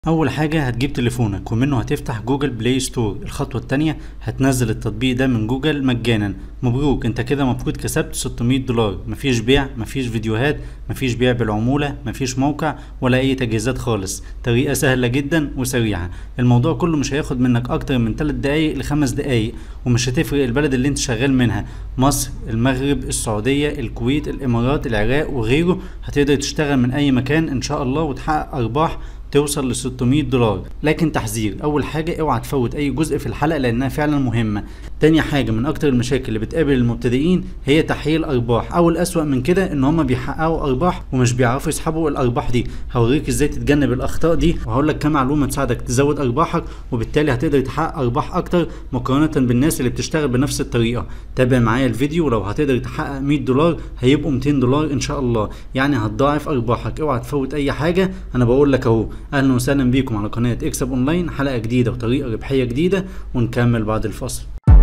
اول حاجة هتجيب تليفونك ومنه هتفتح جوجل بلاي ستور. الخطوة التانية هتنزل التطبيق ده من جوجل مجانا. مبروك، انت كده مفروض كسبت $600. مفيش بيع، مفيش فيديوهات، مفيش بيع بالعمولة، مفيش موقع ولا اي تجهيزات خالص. طريقة سهلة جدا وسريعة. الموضوع كله مش هياخد منك اكتر من 3 دقايق ل5 دقايق، ومش هتفرق البلد اللي انت شغال منها، مصر، المغرب، السعودية، الكويت، الامارات، العراق وغيره. هتقدر تشتغل من اي مكان ان شاء الله وتحقق ارباح توصل ل $600. لكن تحذير، اول حاجة اوعى تفوت اي جزء في الحلقة لانها فعلا مهمة. تاني حاجة، من اكتر المشاكل اللي بتقابل المبتدئين هي تحقيق الارباح، او الاسوأ من كده ان هم بيحققوا ارباح ومش بيعرفوا يسحبوا الارباح دي. هوريك ازاي تتجنب الاخطاء دي، وهقول لك كام معلومة تساعدك تزود ارباحك، وبالتالي هتقدر تحقق ارباح اكتر مقارنة بالناس اللي بتشتغل بنفس الطريقة. تابع معايا الفيديو، ولو هتقدر تحقق $100 هيبقوا $200 ان شاء الله، يعني هتضاعف ارباحك. اوعى تفوت اي حاجة، انا بقول لك اهو. اهلا وسهلا بيكم على قناة اكسب اونلاين، حلقة جديدة وطريقة ربحية جديدة، ونكمل بعد الفصل.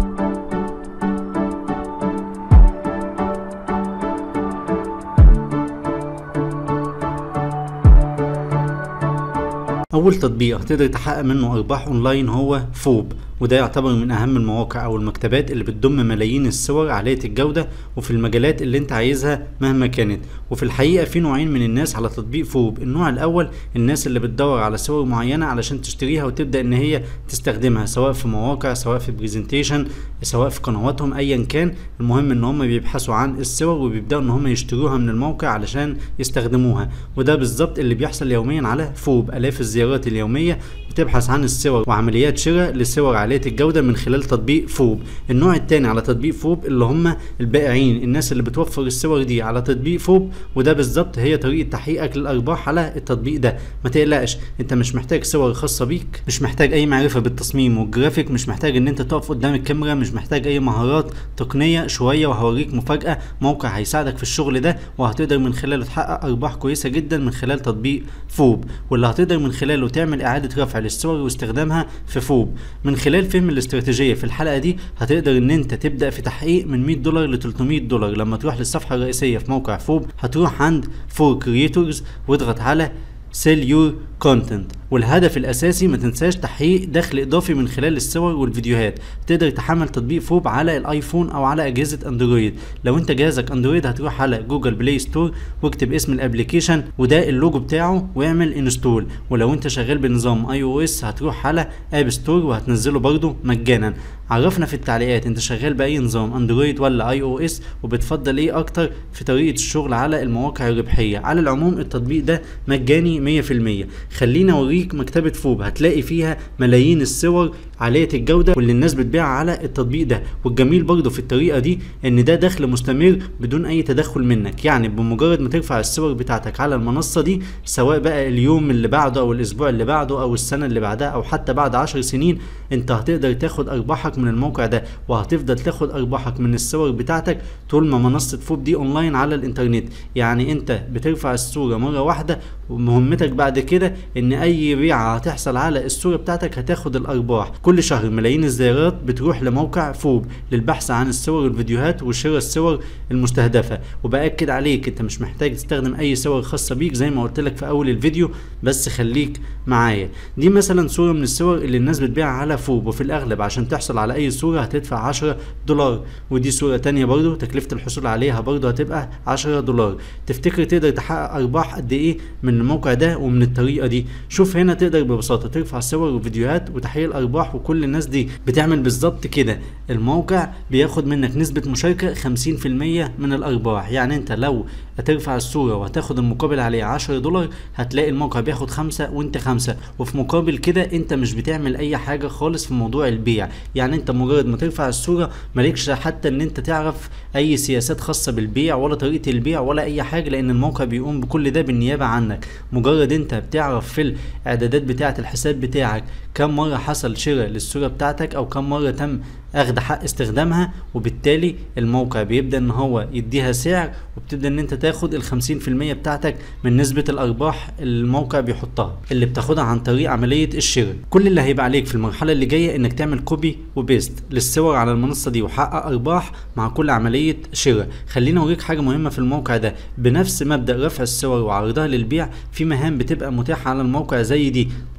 اول تطبيق هتقدر تحقق منه ارباح اونلاين هو فوب، وده يعتبر من اهم المواقع او المكتبات اللي بتضم ملايين الصور عالية الجودة وفي المجالات اللي انت عايزها مهما كانت. وفي الحقيقة في نوعين من الناس على تطبيق فوب. النوع الاول الناس اللي بتدور على صور معينة علشان تشتريها وتبدأ ان هي تستخدمها، سواء في مواقع، سواء في بريزنتيشن، سواء في قنواتهم، ايا كان. المهم ان هم بيبحثوا عن الصور وبيبدأوا ان هم يشتروها من الموقع علشان يستخدموها. وده بالظبط اللي بيحصل يوميا على فوب. الاف الزيارات اليومية بتبحث عن الصور وعمليات شراء لصور عالية الجودة من خلال تطبيق فوب. النوع التاني على تطبيق فوب اللي هم البائعين، الناس اللي بتوفر الصور دي على تطبيق فوب، وده بالظبط هي طريقة تحقيقك للأرباح على التطبيق ده. ما تقلقش، انت مش محتاج صور خاصة بيك، مش محتاج اي معرفة بالتصميم والجرافيك، مش محتاج ان انت تقف قدام الكاميرا، مش محتاج اي مهارات تقنية. شوية وهوريك مفاجأة، موقع هيساعدك في الشغل ده، وهتقدر من خلاله تحقق أرباح كويسة جدا من خلال تطبيق فوب، واللي هتقدر من خلاله تعمل إعادة رفع للصور واستخدامها في فوب. من خلال فهم الاستراتيجية في الحلقة دي هتقدر ان انت تبدأ في تحقيق من $100 ل $300. لما تروح للصفحة الرئيسية في موقع فوب هتروح عند فور كرييتورز واضغط على Sell Your Content، والهدف الاساسي ما تنساش تحقيق دخل اضافي من خلال الصور والفيديوهات. تقدر تحمل تطبيق فوب على الايفون او على اجهزة اندرويد. لو انت جهازك اندرويد هتروح على جوجل بلاي ستور واكتب اسم الابليكيشن وده اللوجو بتاعه واعمل انستول. ولو انت شغال بنظام اي او اس هتروح على اب ستور وهتنزله برضو مجانا. عرفنا في التعليقات انت شغال باي نظام، اندرويد ولا اي او اس، وبتفضل ايه اكتر في طريقة الشغل على المواقع الربحية. على العموم التطبيق ده مجاني 100%. خلينا اوريك مكتبة فوب، هتلاقي فيها ملايين الصور عالية الجودة واللي الناس بتبيع على التطبيق ده. والجميل برضو في الطريقة دي ان ده دخل مستمر بدون اي تدخل منك، يعني بمجرد ما ترفع الصور بتاعتك على المنصة دي، سواء بقى اليوم اللي بعده او الاسبوع اللي بعده او السنة اللي بعدها او حتى بعد 10 سنين، انت هتقدر تاخد ارباحك من الموقع ده، وهتفضل تاخد ارباحك من الصور بتاعتك طول ما منصة فوب دي اونلاين على الانترنت. يعني انت بترفع الصورة مرة واحدة، ومهمتك بعد كده ان اي بيعة هتحصل على الصورة بتاعتك هتاخد الارباح. كل شهر ملايين الزيارات بتروح لموقع فوب للبحث عن الصور والفيديوهات وشراء الصور المستهدفة. وبأكد عليك انت مش محتاج تستخدم اي صور خاصة بيك زي ما قلت لك في اول الفيديو، بس خليك معايا. دي مثلا صورة من الصور اللي الناس بتبيعها على فوب، وفي الاغلب عشان تحصل على اي صورة هتدفع $10. ودي صورة تانية برضو تكلفة الحصول عليها برضو هتبقى $10. تفتكر تقدر تحقق ارباح قد ايه من الموقع ده ومن الطريقة دي؟ شوف هنا تقدر ببساطة ترفع صور وفيديوهات وتحقيق الارباح، وكل الناس دي بتعمل بالظبط كده. الموقع بياخد منك نسبة مشاركة 50% من الارباح. يعني انت لو هترفع الصورة وهتاخد المقابل عليها $10، هتلاقي الموقع بياخد 5 وانت 5. وفي مقابل كده انت مش بتعمل اي حاجة خالص في موضوع البيع. يعني انت مجرد ما ترفع الصورة مالكش حتى ان انت تعرف اي سياسات خاصة بالبيع ولا طريقة البيع ولا اي حاجة، لان الموقع بيقوم بكل ده بالنيابة عنك. مجرد انت بتعرف في الاعدادات بتاعة الحساب بتاعك كم مرة حصل شراء للصورة بتاعتك او كم مرة تم اخد حق استخدامها، وبالتالي الموقع بيبدأ ان هو يديها سعر، وبتبدأ ان انت تاخد 50% بتاعتك من نسبة الارباح اللي الموقع بيحطها، اللي بتاخدها عن طريق عملية الشراء. كل اللي هيبقى عليك في المرحلة اللي جاية انك تعمل كوبي وبيست للصور على المنصة دي وحقق ارباح مع كل عملية شراء. خلينا اوريك حاجة مهمة في الموقع ده. بنفس مبدأ رفع الصور وعرضها للبيع، في مهام بتبقى متاحة على الموقع زي دي.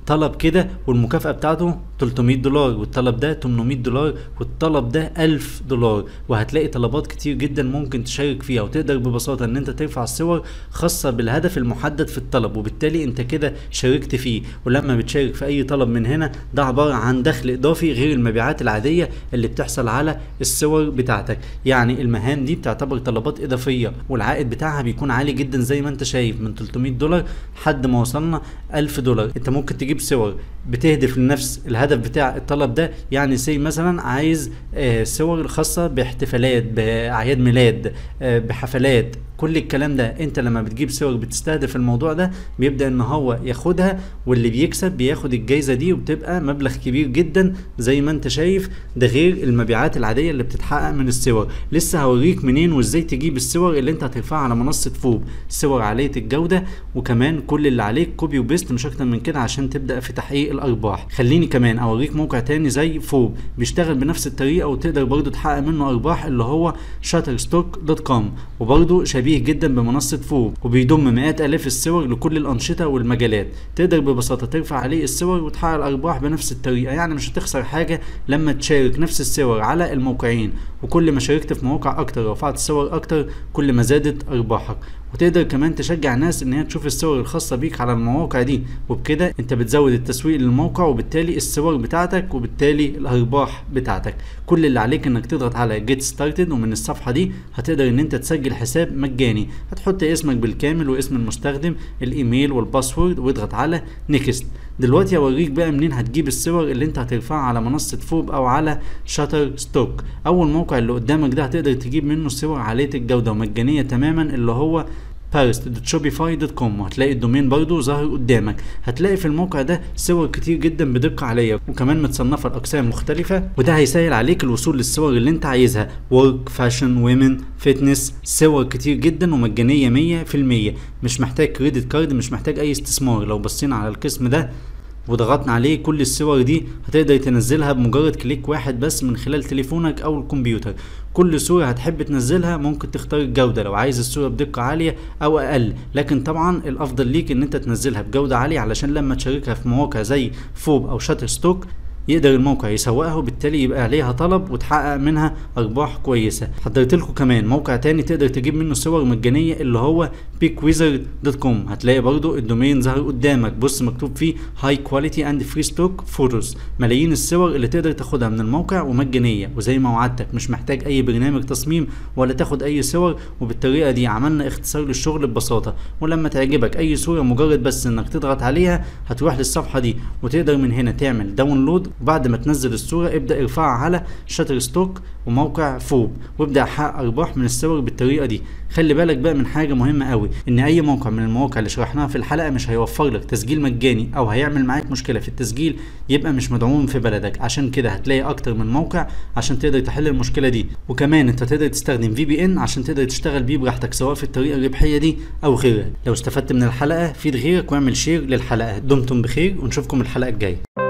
طلب كده والمكافأة بتاعته $300 والطلب ده $800 والطلب ده $1000، وهتلاقي طلبات كتير جدا ممكن تشارك فيها، وتقدر ببساطة ان انت ترفع صور خاصة بالهدف المحدد في الطلب، وبالتالي انت كده شاركت فيه. ولما بتشارك في اي طلب من هنا ده عبارة عن دخل اضافي غير المبيعات العادية اللي بتحصل على الصور بتاعتك. يعني المهام دي بتعتبر طلبات اضافية، والعائد بتاعها بيكون عالي جدا زي ما انت شايف، من $300 لحد ما وصلنا $1000. انت ممكن تجيب صور بتهدف لنفس الهدف بتاع الطلب ده، يعني سي مثلا عايز صور خاصة باحتفالات، بأعياد ميلاد، بحفلات، كل الكلام ده انت لما بتجيب صور بتستهدف الموضوع ده بيبدأ ان هو ياخدها، واللي بيكسب بياخد الجايزة دي، وبتبقى مبلغ كبير جدا زي ما انت شايف. ده غير المبيعات العادية اللي بتتحقق من الصور. لسه هوريك منين وازاي تجيب الصور اللي انت هترفعها على منصة فوب، صور عالية الجودة، وكمان كل اللي عليك كوبي وبيست مش اكتر من كده عشان تبدأ في تحقيق الارباح. خليني كمان اوريك موقع تاني زي فوب بيشتغل بنفس الطريقة وتقدر برضو تحقق منه ارباح، اللي هو shutterstock.com، وبرضو شبيه جدا بمنصة فوب، وبيضم مئات الاف الصور لكل الانشطة والمجالات. تقدر ببساطة ترفع عليه الصور وتحقق الارباح بنفس الطريقة، يعني مش هتخسر حاجة لما تشارك نفس الصور على الموقعين، وكل ما شاركت في مواقع اكتر ورفعت صور اكتر كل ما زادت ارباحك. وتقدر كمان تشجع الناس ان هي تشوف الصور الخاصة بيك على المواقع دي، وبكده انت بتزود التسويق للموقع وبالتالي الصور بتاعتك وبالتالي الارباح بتاعتك. كل اللي عليك انك تضغط على جيت ستارتد، ومن الصفحة دي هتقدر ان انت تسجل حساب مجاني. هتحط اسمك بالكامل واسم المستخدم، الايميل والباسورد، واضغط على نيكست. دلوقتي هوريك بقى منين هتجيب الصور اللي انت هترفعها على منصة فوب او على شاتر ستوك. اول موقع اللي قدامك ده هتقدر تجيب منه صور عالية الجودة ومجانية تماما، اللي هو parist.shopify.com، وهتلاقي الدومين برضو ظاهر قدامك. هتلاقي في الموقع ده صور كتير جدا بدقة عالية، وكمان متصنفة لأقسام مختلفة، وده هيسهل عليك الوصول للصور اللي انت عايزها، work، fashion، women، fitness، صور كتير جدا ومجانية 100%. مش محتاج كريدت كارد، مش محتاج اي استثمار. لو بصينا على القسم ده وضغطنا عليه كل الصور دي هتقدر تنزلها بمجرد كليك واحد بس من خلال تليفونك او الكمبيوتر. كل صورة هتحب تنزلها ممكن تختار الجودة، لو عايز الصورة بدقة عالية او اقل، لكن طبعا الافضل ليك ان انت تنزلها بجودة عالية علشان لما تشاركها في مواقع زي فوب او شاتر ستوك يقدر الموقع يسوقها، وبالتالي يبقى عليها طلب وتحقق منها ارباح كويسه. حضرت لكم كمان موقع تاني تقدر تجيب منه صور مجانيه، اللي هو pickwizard.com. هتلاقي برضو الدومين ظهر قدامك، بص مكتوب فيه high quality and free stock photos، ملايين الصور اللي تقدر تاخدها من الموقع ومجانيه. وزي ما وعدتك مش محتاج اي برنامج تصميم ولا تاخد اي صور، وبالطريقه دي عملنا اختصار للشغل ببساطه. ولما تعجبك اي صوره مجرد بس انك تضغط عليها هتروح للصفحه دي، وتقدر من هنا تعمل داونلود، وبعد ما تنزل الصورة ابدأ ارفعها على شاتر ستوك وموقع فوب، وابدأ حقق ارباح من الصور بالطريقة دي. خلي بالك بقى من حاجة مهمة قوي، ان اي موقع من المواقع اللي شرحناها في الحلقة مش هيوفر لك تسجيل مجاني او هيعمل معاك مشكلة في التسجيل يبقى مش مدعوم في بلدك. عشان كده هتلاقي اكتر من موقع عشان تقدر تحل المشكلة دي. وكمان انت تقدر تستخدم VPN عشان تقدر تشتغل بيه براحتك، سواء في الطريقة الربحية دي او غيرها. لو استفدت من الحلقة فيد غيرك واعمل شير للحلقة. دمتم بخير ونشوفكم الحلقة الجاية.